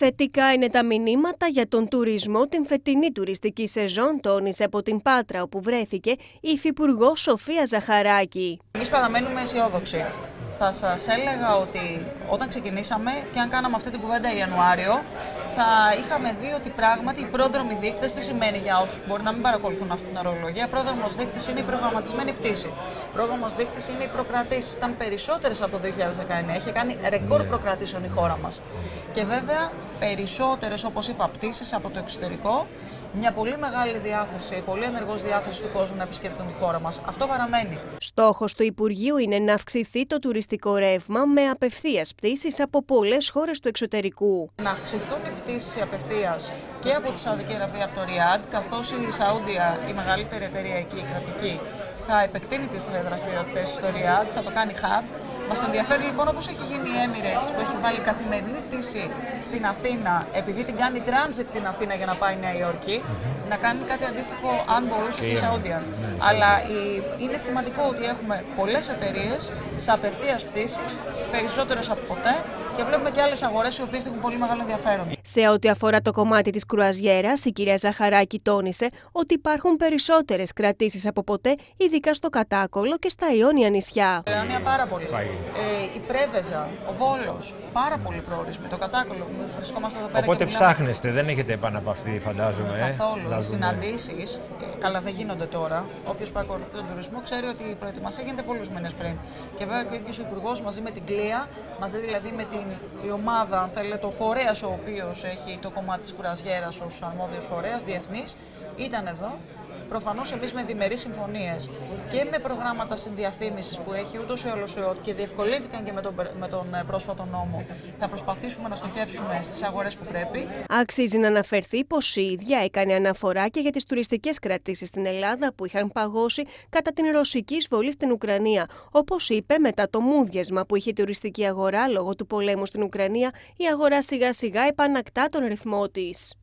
Θετικά είναι τα μηνύματα για τον τουρισμό την φετινή τουριστική σεζόν, τόνισε από την Πάτρα, όπου βρέθηκε η Υφυπουργός Σοφία Ζαχαράκη. Εμείς παραμένουμε αισιόδοξοι. Θα σας έλεγα ότι όταν ξεκινήσαμε και αν κάναμε αυτή την κουβέντα Ιανουάριο, θα είχαμε δει ότι πράγματι οι πρόδρομοι δείκτες, τι σημαίνει για όσους μπορεί να μην παρακολουθούν αυτή την ορολογία, πρόδρομος δείκτης είναι η προγραμματισμένη πτήση. Πρόδρομος δείκτης είναι οι προκρατήσεις. Ήταν περισσότερες από το 2019. Έχει κάνει ρεκόρ προκρατήσεων η χώρα μας. Και βέβαια περισσότερες, όπως είπα, πτήσεις από το εξωτερικό. Μια πολύ μεγάλη διάθεση, πολύ ενεργός διάθεση του κόσμου να επισκέπτουν τη χώρα μας. Αυτό παραμένει. Στόχος του Υπουργείου είναι να αυξηθεί το τουριστικό ρεύμα με απευθείας πτήσεις από πολλές χώρες του εξωτερικού. Να αυξηθούν οι πτήσεις απευθείας και από τη Σαουδική Αραβία, από το Ριάντ, καθώς η Σαούντια, η μεγαλύτερη εταιρεία εκεί, η κρατική, θα επεκτείνει τις δραστηριότητες στο Ριάντ, θα το κάνει hub. Μας ενδιαφέρει λοιπόν, όπως έχει γίνει η Emirates που έχει βάλει καθημερινή πτήση στην Αθήνα, επειδή την κάνει transit την Αθήνα για να πάει Νέα Υόρκη, να κάνει κάτι αντίστοιχο αν μπορούσε και η Σαούντια. Αλλά είναι σημαντικό ότι έχουμε πολλές εταιρείες σε απευθείας πτήσεις, περισσότερες από ποτέ, και βλέπουμε και άλλες αγορές οι οποίες έχουν πολύ μεγάλο ενδιαφέρον. Σε ό,τι αφορά το κομμάτι της κρουαζιέρας, η κυρία Ζαχαράκη τόνισε ότι υπάρχουν περισσότερες κρατήσεις από ποτέ, ειδικά στο Κατάκολο και στα Ιόνια νησιά. Ιόνια πάρα πολύ. Η Πρέβεζα, ο Βόλος, πάρα πολύ προορισμοί. Το Κατάκολο, βρισκόμαστε εδώ πέρα. Οπότε ψάχνεστε, δεν έχετε επαναπαυθεί, φαντάζομαι. Καθόλου. Οι συναντήσεις, καλά δεν γίνονται τώρα. Όποιος παρακολουθεί τον τουρισμό ξέρει ότι η προετοιμασία γίνεται πολλούς μήνες πριν. Και βέβαια και ο ίδιος ο Υπουργός μαζί με την Κλία, μαζί δηλαδή με η ομάδα, αν θέλετε, ο φορέας ο οποίος έχει το κομμάτι της κουραζιέρας ως αρμόδιος φορέας, διεθνής, ήταν εδώ. Προφανώς εμείς με διμερείς συμφωνίες και με προγράμματα συνδιαφήμισης που έχει ούτως ή άλλως και διευκολύνθηκαν και με τον πρόσφατο νόμο, θα προσπαθήσουμε να στοχεύσουμε στις αγορές που πρέπει. Αξίζει να αναφερθεί πως η ίδια έκανε αναφορά και για τις τουριστικές κρατήσεις στην Ελλάδα που είχαν παγώσει κατά την ρωσική εισβολή στην Ουκρανία. Όπως είπε, μετά το μούδιασμα που είχε η τουριστική αγορά λόγω του πολέμου στην Ουκρανία, η αγορά σιγά σιγά επανακτά τον ρυθμό της.